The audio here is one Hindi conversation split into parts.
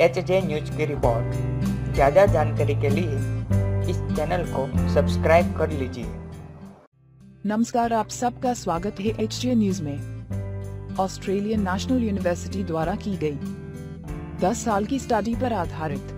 HJ न्यूज की रिपोर्ट। ज़्यादा जानकारी के लिए इस चैनल को सब्सक्राइब कर लीजिए। नमस्कार, आप सबका स्वागत है HJ न्यूज में। ऑस्ट्रेलियन नेशनल यूनिवर्सिटी द्वारा की गई 10 साल की स्टडी पर आधारित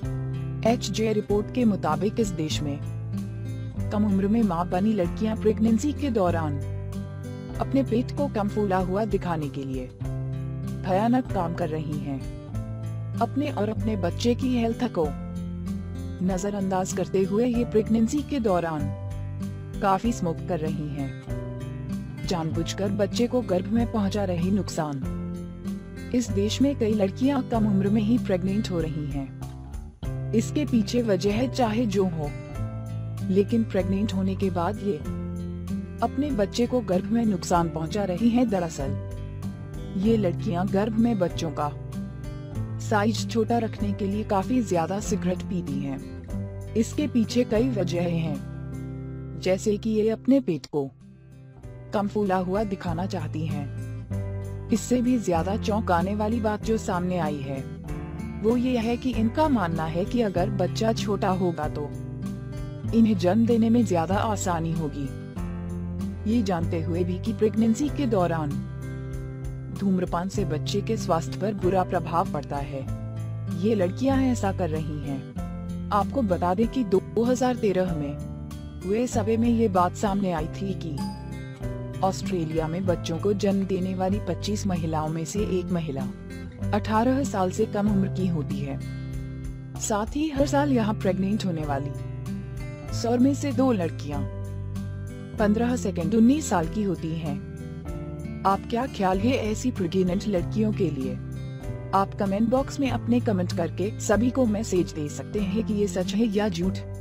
HJ रिपोर्ट के मुताबिक इस देश में कम उम्र में मां बनी लड़कियां प्रेगनेंसी के दौरान अपने पेट को कम फूला हुआ दिखाने के लिए भयानक काम कर रही हैं। अपने और अपने बच्चे की हेल्थ को नजरअंदाज करते हुए ये प्रेगनेंसी के दौरान काफी स्मोक कर रही हैं, जानबूझकर बच्चे को गर्भ में पहुंचा रही नुकसान। इस देश में कई लड़कियां कम उम्र में ही प्रेग्नेंट हो रही हैं। इसके पीछे वजह है चाहे जो हो, लेकिन प्रेग्नेंट होने के बाद ये अपने बच्चे को गर्भ में नुकसान पहुंचा रही हैं। दरअसल ये लड़कियां गर्भ में बच्चों का साइज छोटा रखने के लिए काफी ज्यादा सिगरेट पीती हैं। इसके पीछे कई वजहें हैं, जैसे कि ये अपने पेट को कम फूला हुआ दिखाना चाहती हैं। इससे भी ज्यादा चौंकाने वाली बात जो सामने आई है वो ये है कि इनका मानना है कि अगर बच्चा छोटा होगा तो इन्हें जन्म देने में ज्यादा आसानी होगी। ये जानते हुए भी कि प्रेगनेंसी के दौरान धूम्रपान से बच्चे के स्वास्थ्य पर बुरा प्रभाव पड़ता है, ये लड़कियां ऐसा कर रही हैं। आपको बता दें कि 2013 में हुए सर्वे में ये बात सामने आई थी कि ऑस्ट्रेलिया में बच्चों को जन्म देने वाली 25 महिलाओं में से एक महिला 18 साल से कम उम्र की होती है। साथ ही हर साल यहाँ प्रेग्नेंट होने वाली 100 में से 2 लड़कियां 15 से 19 साल की होती हैं। आप क्या ख्याल है ऐसी प्रेग्नेंट लड़कियों के लिए? आप कमेंट बॉक्स में अपने कमेंट करके सभी को मैसेज दे सकते हैं कि ये सच है या झूठ।